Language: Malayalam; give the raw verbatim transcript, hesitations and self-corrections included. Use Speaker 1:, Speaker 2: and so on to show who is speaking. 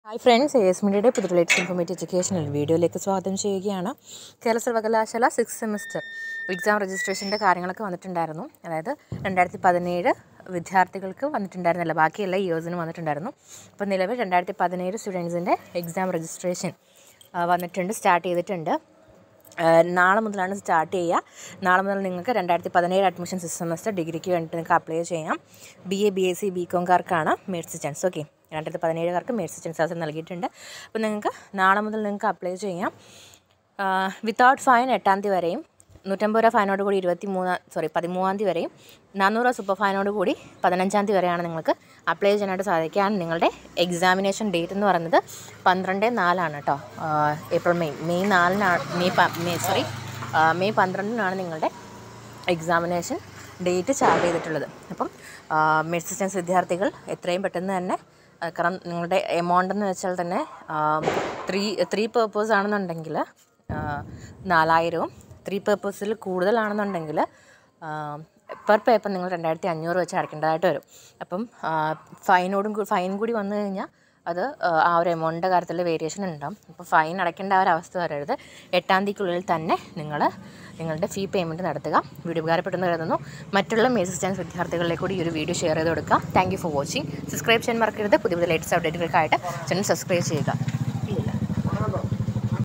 Speaker 1: ഹായ് ഫ്രണ്ട്സ്, എ എസ് മീഡിയയുടെ പുതിയ ലേറ്റസ്റ്റ് ഇൻഫോർമേറ്റീവ് എഡ്യൂക്കേഷണൽ വീഡിയോയിലേക്ക് സ്വാഗതം ചെയ്യുകയാണ്. കേരള സർവകലാശാല സിക്സ് സെമിസ്റ്റർ എക്സാം രജിസ്ട്രേഷൻ്റെ കാര്യങ്ങളൊക്കെ വന്നിട്ടുണ്ടായിരുന്നു. അതായത് രണ്ടായിരത്തി പതിനേഴ് വിദ്യാർത്ഥികൾക്ക് വന്നിട്ടുണ്ടായിരുന്നില്ല, ബാക്കിയെല്ലാ ഇയേഴ്സിനും വന്നിട്ടുണ്ടായിരുന്നു. അപ്പോൾ നിലവിൽ രണ്ടായിരത്തി പതിനേഴ് സ്റ്റുഡൻസിൻ്റെ എക്സാം രജിസ്ട്രേഷൻ വന്നിട്ടുണ്ട്, സ്റ്റാർട്ട് ചെയ്തിട്ടുണ്ട്. നാളെ മുതലാണ് സ്റ്റാർട്ട് ചെയ്യുക. നാളെ മുതൽ നിങ്ങൾക്ക് രണ്ടായിരത്തി പതിനേഴ് അഡ്മിഷൻ സിക്സ് സെമസ്റ്റർ ഡിഗ്രിക്ക് വേണ്ടിയിട്ട് നിങ്ങൾക്ക് അപ്ലൈ ചെയ്യാം. B A B S C B കോംകാർക്കാണ് മേഴ്സി ചാൻസ്. ഓക്കെ, രണ്ടായിരത്തി പതിനേഴുകാർക്ക് മേഴ്സി ചാൻസ് അവസരം നൽകിയിട്ടുണ്ട്. അപ്പോൾ നിങ്ങൾക്ക് നാളെ മുതൽ നിങ്ങൾക്ക് അപ്ലൈ ചെയ്യാം. വിത്തൗട്ട് ഫൈൻ എട്ടാം തീയതി വരെയും, നൂറ്റമ്പത് രൂപ ഫൈനോട് കൂടി ഇരുപത്തി മൂന്ന് സോറി പതിമൂന്നാം തീയതി വരെയും, നാനൂറ് രൂപ സൂപ്പർ ഫൈനോട് കൂടി പതിനഞ്ചാം തീയതി വരെയാണ് നിങ്ങൾക്ക് അപ്ലൈ ചെയ്യാനായിട്ട് സാധിക്കുക. നിങ്ങളുടെ എക്സാമിനേഷൻ ഡേറ്റ് എന്ന് പറയുന്നത് പന്ത്രണ്ട് നാലാണ് കേട്ടോ. ഏപ്രിൽ മെയ് മെയ് നാലിനാണ് മെയ് മെയ് സോറി മെയ് പന്ത്രണ്ടിനാണ് നിങ്ങളുടെ എക്സാമിനേഷൻ ഡേറ്റ് ചാർട്ട് ചെയ്തിട്ടുള്ളത്. അപ്പം മേഴ്സി ചാൻസ് വിദ്യാർത്ഥികൾ എത്രയും പെട്ടെന്ന് തന്നെ, കാരണം നിങ്ങളുടെ എമൗണ്ട് എന്ന് വെച്ചാൽ തന്നെ ത്രീ ത്രീ പേർപ്പസ് ആണെന്നുണ്ടെങ്കിൽ നാലായിരവും, ത്രീ പേർപ്പസിൽ കൂടുതലാണെന്നുണ്ടെങ്കിൽ പെർ പേപ്പർ നിങ്ങൾ രണ്ടായിരത്തി അഞ്ഞൂറ് വെച്ച് അടയ്ക്കേണ്ടതായിട്ട് വരും. അപ്പം ഫൈനോടും ഫൈൻ കൂടി വന്നു കഴിഞ്ഞാൽ അത് ആ ഒരു എമൗണ്ടിൻ്റെ കാര്യത്തിൽ വേരിയേഷൻ ഉണ്ടാകും. അപ്പോൾ ഫൈൻ അടയ്ക്കേണ്ട ആ ഒരു അവസ്ഥ വരരുത്. എട്ടാം തീയതിക്കുള്ളിൽ തന്നെ നിങ്ങൾ നിങ്ങളുടെ ഫീ പേയ്മെൻറ്റ് നടത്തുക. വീഡിയോ ഉപകാരപ്പെട്ടെന്ന് കരുതുന്നു. മറ്റുള്ള മേഴ്സി ചാൻസ് വിദ്യാർത്ഥികളിലേക്ക് കൂടി ഈ ഒരു വീഡിയോ ഷെയർ ചെയ്ത് കൊടുക്കുക. Thank you for watching. Subscribe ചെയ്യാൻ മറക്കരുത്. പുതിയ പുതിയ ലേറ്റസ്റ്റ് അപ്ഡേറ്റുകൾക്കായിട്ട് ചാനൽ സബ്സ്ക്രൈബ് ചെയ്യുക.